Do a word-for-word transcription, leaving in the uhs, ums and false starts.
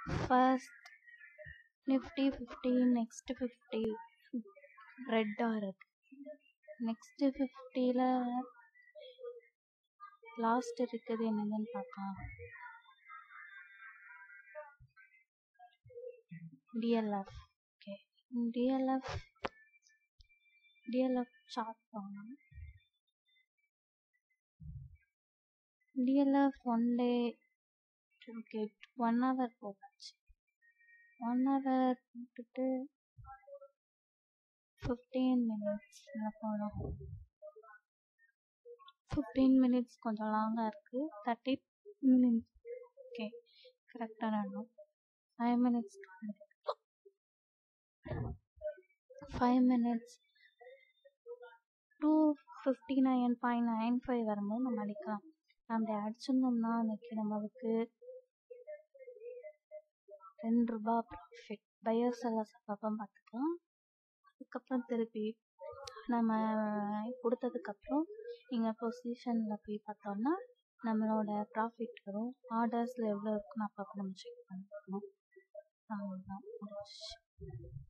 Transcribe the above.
First Nifty fifty, next fifty ரெட்டாக இருக்கு. Next ஃபிஃப்டியில் லாஸ்ட் இருக்குது என்னதுன்னு பார்க்கலாம். DLF. Okay, DLF DLF chart பண்ணலாம். DLF one day okay one hour போட்டாச்சு. ஒன் ஹவர் போட்டுட்டு ஃபிஃப்டீன் மினிட்ஸில் போகலாம். ஃபிஃப்டீன் மினிட்ஸ் கொஞ்சம் லாங்காக இருக்குது. தேர்ட்டி மினிட்ஸ் ஓகே கரெக்டாக நடக்கும். Five minutes five minutes two fifty nine point nine five வரும்போது நம்ம அடிக்கலாம். அப்படி அடிச்சிருந்தோம்னா அன்றைக்கி நம்மளுக்கு ரெண்டு ரூபா ப்ராஃபிட். பையர்ஸ் எல்லாம் அப்பப்போ பார்த்துக்கலாம். அதுக்கப்புறம் திருப்பி நம்ம கொடுத்ததுக்கப்புறம் இங்கே பொசிஷனில் போய் பார்த்தோம்னா நம்மளோட ப்ராஃபிட் வரும். ஆர்டர்ஸில் எவ்வளோ இருக்குன்னு அப்பப்போ நம்ம செக் பண்ணிக்கணும். அவ்வளோதான்.